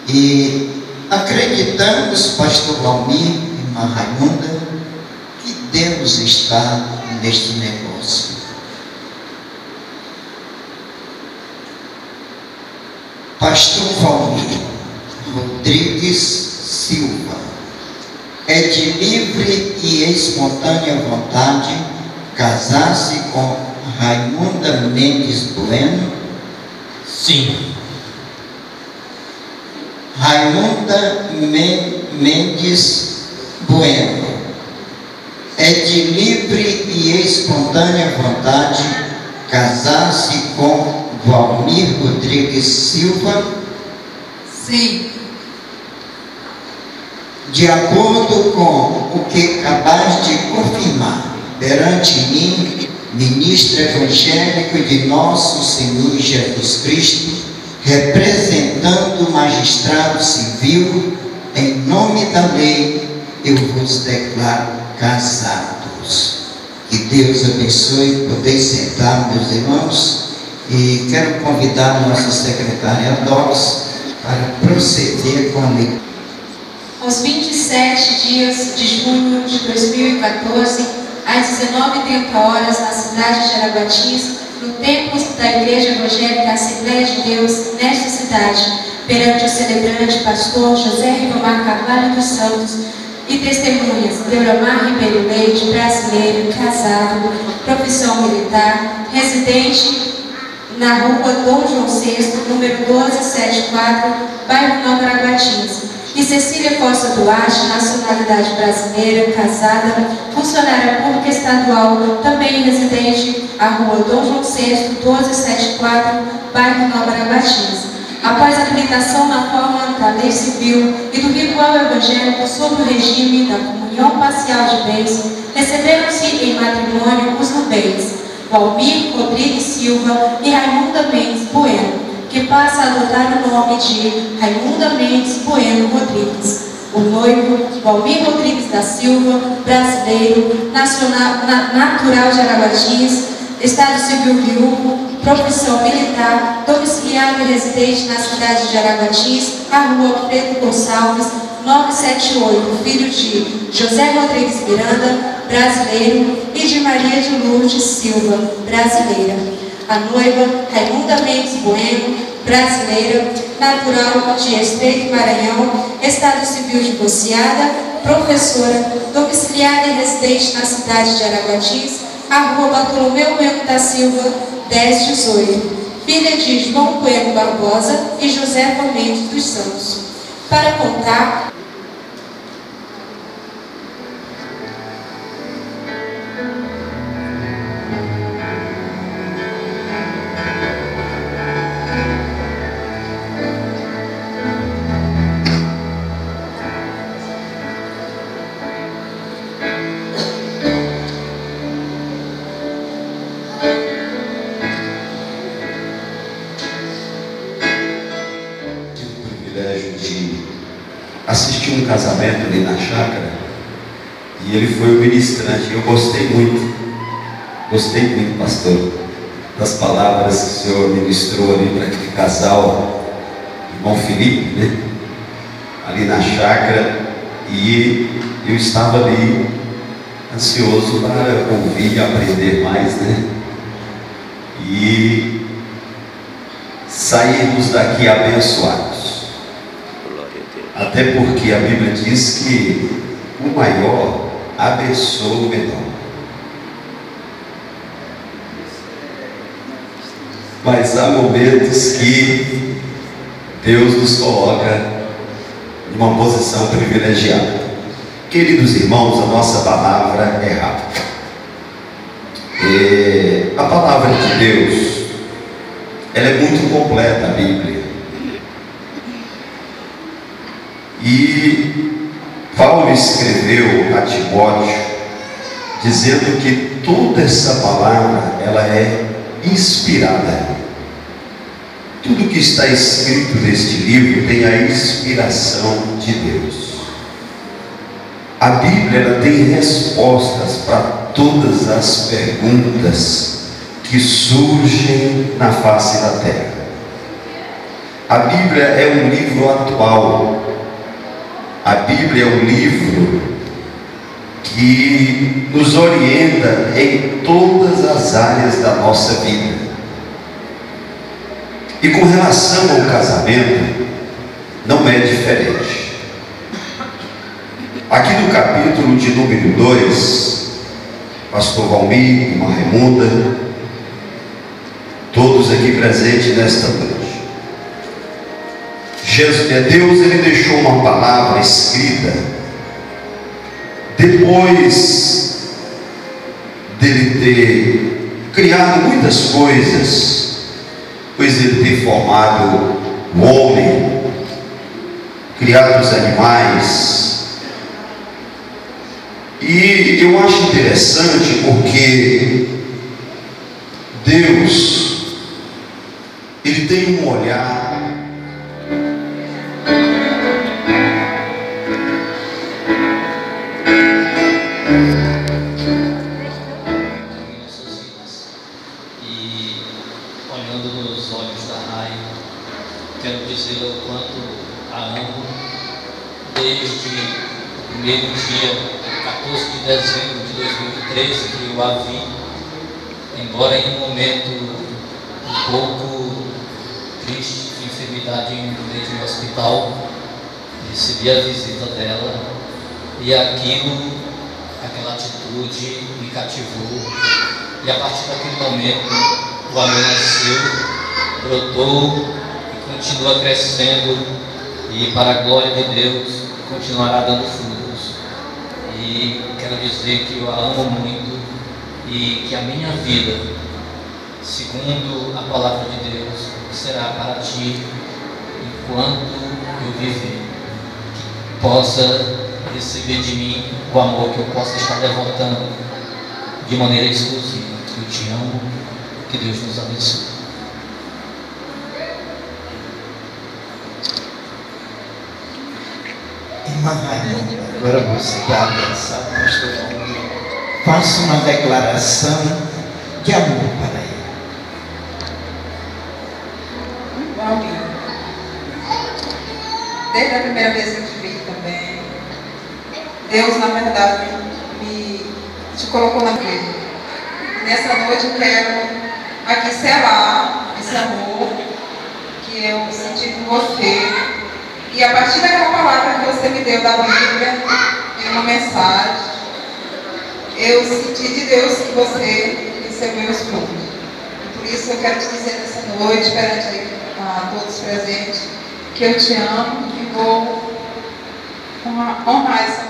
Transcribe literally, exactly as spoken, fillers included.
E acreditamos, pastor Valmir e irmã Raimunda, que Deus está neste negócio. Pastor Valmir Rodrigues Silva é de livre e espontânea vontade casar-se com Raimunda Mendes Bueno? Sim. Raimunda Mendes Bueno é de livre e espontânea vontade casar-se com Valmir Rodrigues Silva? Sim. De acordo com o que acabas de confirmar perante mim, ministro evangélico de nosso Senhor Jesus Cristo, representando o magistrado civil, em nome da lei, eu vos declaro casados. Que Deus abençoe. Podeis sentar, meus irmãos, e quero convidar a nossa secretária Docs para proceder com a leitura. Aos vinte e sete dias de junho de dois mil e quatorze, às dezenove e trinta horas, na cidade de Araguatins, no templo da Igreja Evangélica Assembleia de Deus, nesta cidade, perante o celebrante pastor José Ribamar Carvalho dos Santos e testemunhas Deuramar Ribeiro Leite, brasileiro, casado, profissão militar, residente na rua Dom João sexto, número doze setenta e quatro, bairro Nova Araguatins. E Cecília Costa Duarte, nacionalidade brasileira, casada, funcionária pública estadual, também residente à rua Dom João sexto, doze setenta e quatro, bairro Nova Araguatins. Após a habilitação na forma da lei civil e do ritual evangélico sobre o regime da comunhão parcial de bens, receberam-se em matrimônio os nubens Valmir Rodrigues Silva e Raimunda Mendes Bueno, que passa a adotar o nome de Raimunda Mendes Bueno Rodrigues. O noivo, Valmir Rodrigues da Silva, brasileiro, nacional, na, natural de Araguatins, estado civil viúvo, profissão militar, domiciliado e residente na cidade de Araguatins, a rua Pedro Gonçalves, novecentos e setenta e oito, filho de José Rodrigues Miranda, brasileiro, e de Maria de Lourdes Silva, brasileira. A noiva, Raimunda Mendes Bueno, brasileira, natural de Estreito Maranhão, estado civil divorciada, professora, domiciliada e residente na cidade de Araguatins, a rua Bartolomeu Bueno da Silva, dez dezoito, filha de João Bueno Barbosa e José Mendes dos Santos. Para contar assisti um casamento ali na chácara e ele foi o ministrante. Eu gostei muito, gostei muito, pastor, das palavras que o senhor ministrou ali para aquele casal, irmão Felipe, né? Ali na chácara, e eu estava ali ansioso para ouvir e aprender mais, né? E sairmos daqui abençoados. Até porque a Bíblia diz que o maior abençoa o menor. Mas há momentos que Deus nos coloca em uma posição privilegiada. Queridos irmãos, a nossa palavra é rápida. E a palavra de Deus, ela é muito completa, a Bíblia. E Paulo escreveu a Timóteo dizendo que toda essa palavra ela é inspirada. Tudo que está escrito neste livro tem a inspiração de Deus. A Bíblia ela tem respostas para todas as perguntas que surgem na face da terra. A Bíblia é um livro atual. A Bíblia é um livro que nos orienta em todas as áreas da nossa vida. E com relação ao casamento, não é diferente. Aqui no capítulo de número dois, pastor Valmir, irmã Raimunda, todos aqui presentes nesta noite, Jesus, Deus, ele deixou uma palavra escrita depois dele ter criado muitas coisas, pois ele ter formado o homem, criado os animais. E eu acho interessante porque Deus, ele tem um olhar o quanto a amo desde o primeiro dia, quatorze de dezembro de dois mil e treze, que eu a vi, embora em um momento um pouco triste de enfermidade em um leito no hospital, recebi a visita dela e aquilo, aquela atitude me cativou, e a partir daquele momento o amor nasceu, brotou, continua crescendo, e para a glória de Deus continuará dando frutos. E quero dizer que eu a amo muito e que a minha vida, segundo a palavra de Deus, será para ti enquanto eu viver, que possa receber de mim o amor que eu possa estar devotando de maneira exclusiva. Eu te amo, que Deus nos abençoe. Irmã Raimunda, agora você que é a atenção, pastor Valmir, faça uma declaração de amor para ele. Valmir, desde a primeira vez que eu te vi também, Deus, na verdade, me te colocou na vida. Nessa noite eu quero aqui selar esse amor que eu senti por você. E a partir daquela palavra que você me deu da Bíblia, em uma mensagem, eu senti de Deus que você recebeu os frutos. E por isso eu quero te dizer nessa noite, perante a todos presentes, que eu te amo e vou honrar essa